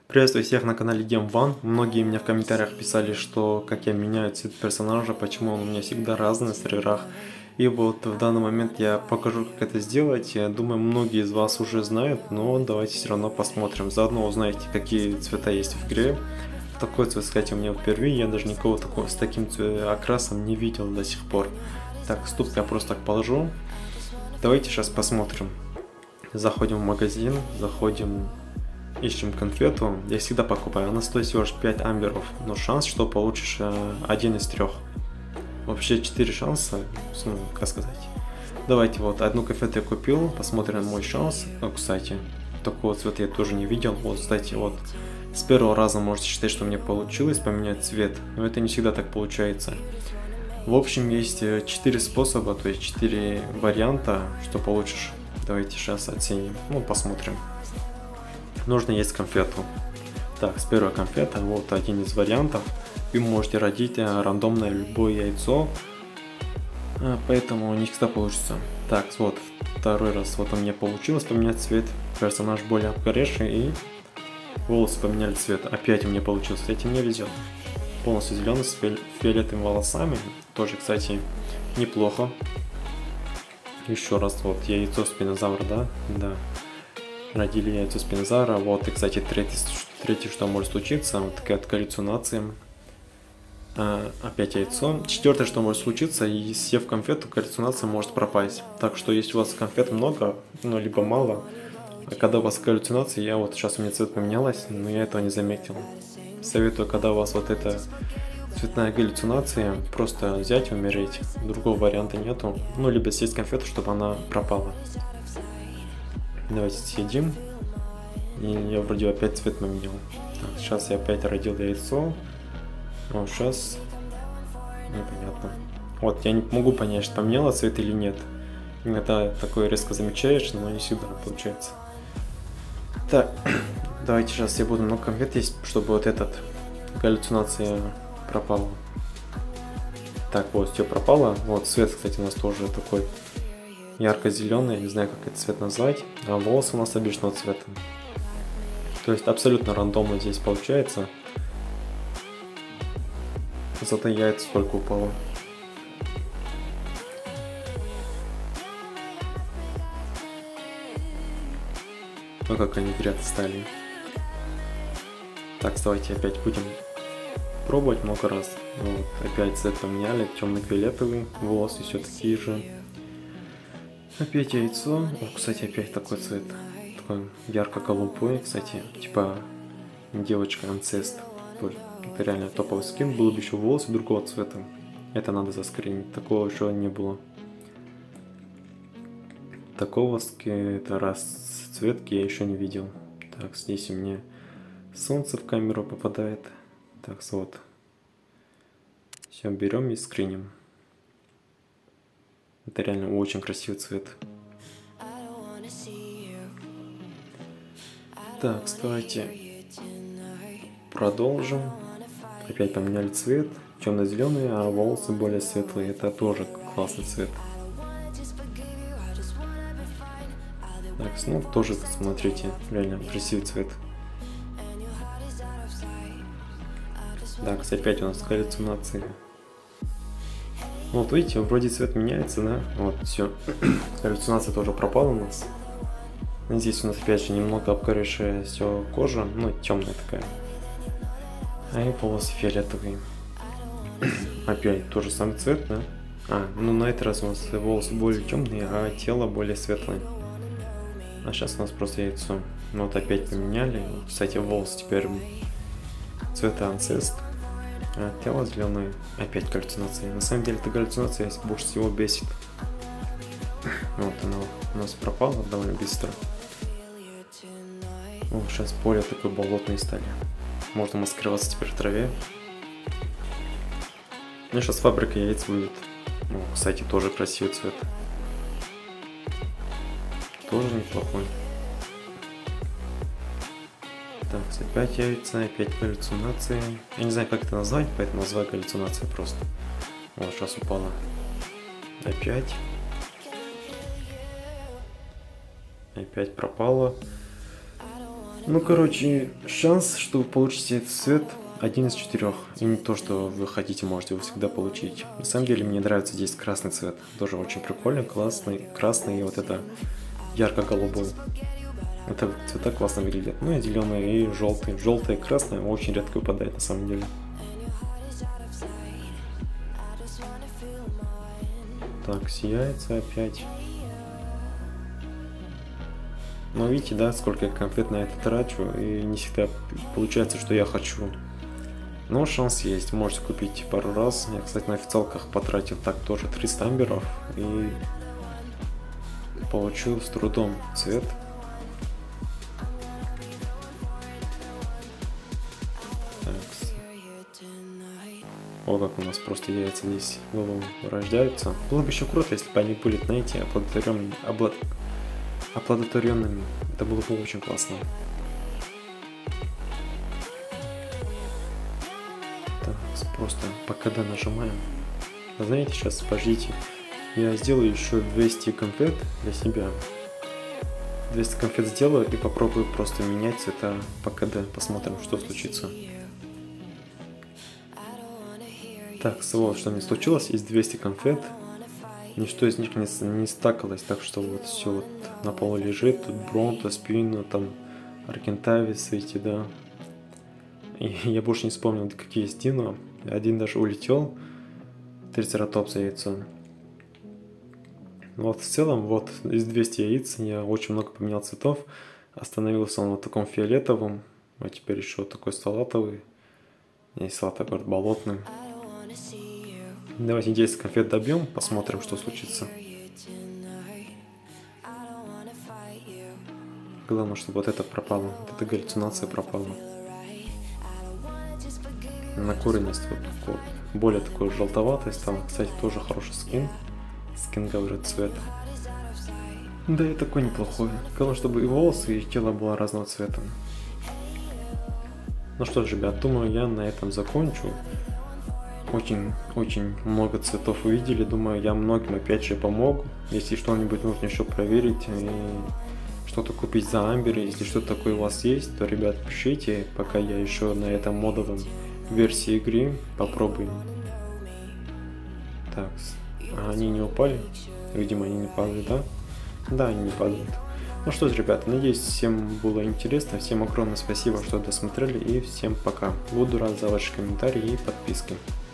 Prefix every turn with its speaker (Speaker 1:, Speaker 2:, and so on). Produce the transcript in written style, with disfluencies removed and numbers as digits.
Speaker 1: Приветствую всех на канале Game One. Многие мне в комментариях писали, что как я меняю цвет персонажа, почему он у меня всегда разный на серверах. И вот в данный момент я покажу, как это сделать. Я думаю, многие из вас уже знают, но давайте все равно посмотрим. Заодно узнаете, какие цвета есть в игре. Такой цвет, кстати, у меня впервые. Я даже никого такого с таким окрасом не видел до сих пор. Так, ступку я просто так положу. Давайте сейчас посмотрим. Заходим в магазин, ищем конфету. Я всегда покупаю. Она стоит всего лишь 5 амберов. Но шанс, что получишь один из 3. Вообще 4 шанса. Ну, как сказать. Давайте вот одну конфету я купил. Посмотрим мой шанс. Кстати, такого цвета я тоже не видел. Вот, кстати, вот с первого раза можете считать, что мне получилось поменять цвет. Но это не всегда так получается. В общем, есть 4 способа, то есть 4 варианта, что получишь. Давайте сейчас оценим. Ну, посмотрим. Нужно есть конфету. Так, с первой конфеты, вот один из вариантов. Вы можете родить рандомное любое яйцо, поэтому не всегда получится. Так, вот второй раз вот у меня получилось поменять цвет. Персонаж более обгоревший и волосы поменяли цвет. Опять у меня получилось, кстати, мне везет. Полностью зеленый с фиолетовыми волосами. Тоже, кстати, неплохо. Еще раз, вот яйцо спинозавра, да? Да. Родили яйцо спинозавра. Вот, и, кстати, третий, что может случиться, вот такая галлюцинация. Опять яйцо. Четвертое, что может случиться, и съев конфету, галлюцинация может пропасть. Так что, если у вас конфет много, ну, либо мало, а когда у вас галлюцинация, я вот сейчас у меня цвет поменялась, но я этого не заметил. Советую, когда у вас вот эта цветная галлюцинация, просто взять и умереть. Другого варианта нету. Ну, либо съесть конфету, чтобы она пропала. Давайте съедим. И я вроде опять цвет поменял. Так, сейчас я опять родил яйцо. Ну, сейчас непонятно. Вот, я не могу понять, что поменяло цвет или нет. Иногда такое резко замечаешь, но не всегда получается. Так, давайте сейчас я буду много конфет есть, чтобы вот этот галлюцинация пропала. Так, вот, все пропало. Вот, цвет, кстати, у нас тоже такой ярко-зеленый, не знаю, как этот цвет назвать. А волосы у нас обычного цвета. То есть абсолютно рандомно здесь получается. Зато яйца сколько упало. Ну как они в ряд стали. Так, давайте опять будем пробовать много раз. Вот, опять цвет поменяли, темно-фиолетовый, волосы все такие же. Опять яйцо. О, кстати, опять такой цвет. Такой ярко-голубой, кстати, типа девочка анцест. Это реально топовый скин. Было бы еще волосы другого цвета. Это надо заскринить. Такого еще не было. Такого расцветки я еще не видел. Так, здесь у меня солнце в камеру попадает. Так, вот. Все, берем и скриним. Это реально очень красивый цвет. Так, давайте продолжим. Опять поменяли цвет. Темно-зеленый, а волосы более светлые. Это тоже классный цвет. Так, ну тоже, смотрите, реально красивый цвет. Так, опять у нас галлюцинации. Вот видите, вроде цвет меняется, да? Вот, все. Галлюцинация тоже пропала у нас. Здесь у нас опять же немного обгоревшая все кожа, ну темная такая. А и волосы фиолетовые. Опять тот же самый цвет, да? Ну на этот раз у нас волосы более темные, а тело более светлое. А сейчас у нас просто яйцо. Ну вот опять поменяли. Кстати, волосы теперь цвета анцест. А тело зеленое. Опять галлюцинация. На самом деле, эта галлюцинация больше всего бесит. Вот она у нас пропала довольно быстро. О, сейчас поле такое болотные стали. Можно маскироваться теперь в траве. Ну, сейчас фабрика яиц будет. О, кстати, тоже красивый цвет. Тоже неплохой. Так, опять яйца, опять галлюцинации. Я не знаю, как это назвать, поэтому называю галлюцинация просто. Вот, сейчас упала. Опять. Опять пропала. Ну, короче, шанс, что вы получите этот цвет, 1 из 4. И не то, что вы хотите, можете его всегда получить. На самом деле, мне нравится здесь красный цвет. Тоже очень прикольный, классный. Красный и вот это ярко-голубой. Это цвета классно выглядят. Ну и зеленый, и желтый. Желтый и красный очень редко выпадает на самом деле. Так, сияется опять. Но видите, да, сколько я конфет на это трачу, и не всегда получается, что я хочу. Но шанс есть, можете купить пару раз. Я, кстати, на официалках потратил так тоже 300 амберов и получил с трудом цвет. Так. О, как у нас просто яйца здесь в голову рождаются. Было бы еще круто, если бы они были, знаете, оплодотворенными. Это было бы очень классно. Так, просто по КД нажимаем. Знаете, сейчас, подождите, я сделаю еще 200 конфет для себя. 200 конфет сделаю и попробую просто менять это по КД. Посмотрим, что случится. Так, вот что мне случилось. Из 200 конфет ничто из них не стакалось, так что вот все вот на полу лежит. Тут Бронто, Спину, там Аркентавис, эти, да. И я больше не вспомнил, какие есть Дино. Один даже улетел. Трицератопс яйцо. Вот в целом, вот из 200 яиц я очень много поменял цветов. Остановился он в таком фиолетовом, а теперь еще такой салатовый. И салатовый, говорит, болотный. Давайте 10 конфет добьем, посмотрим, что случится. Главное, чтобы вот это пропало, вот эта галлюцинация пропала. Накуренность вот более такой желтоватый стал. Кстати, тоже хороший скин. Скин, говорит, цвета. Да и такой неплохой. Главное, чтобы и волосы, и тело было разного цвета. Ну что ж, ребят, думаю, я на этом закончу. Очень много цветов увидели. Думаю, я многим опять же помогу. Если что-нибудь нужно еще проверить и что-то купить за амбер, если что-то такое у вас есть, то, ребят, пишите, пока я еще на этом модовом версии игры попробую. Так, они не упали? Видимо, они не падают, да? Да, они не падают. Ну что ж, ребята, надеюсь, всем было интересно. Всем огромное спасибо, что досмотрели, и всем пока. Буду рад за ваши комментарии и подписки.